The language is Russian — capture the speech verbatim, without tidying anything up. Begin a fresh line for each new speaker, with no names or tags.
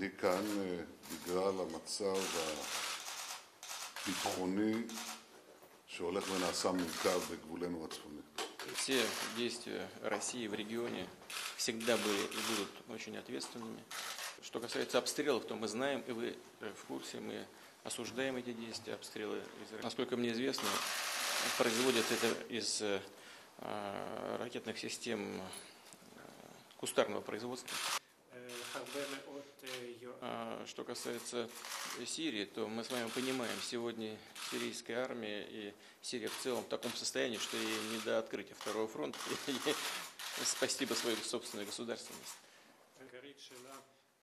אני כאן בגלל המצב הביטחוני שהולך ונעשה מורכב בגבולנו הצפוני.
Все действия России в регионе всегда были и будут очень ответственными. Что касается обстрелов, то мы знаем, и вы в курсе, мы осуждаем эти действия, обстрелы Израиля. Насколько мне известно, производят это из э, ракетных систем кустарного производства. А что касается Сирии, то мы с вами понимаем, сегодня сирийская армия и Сирия в целом в таком состоянии, что ей не до открытия второго фронта, и спасти бы свою собственную государственность.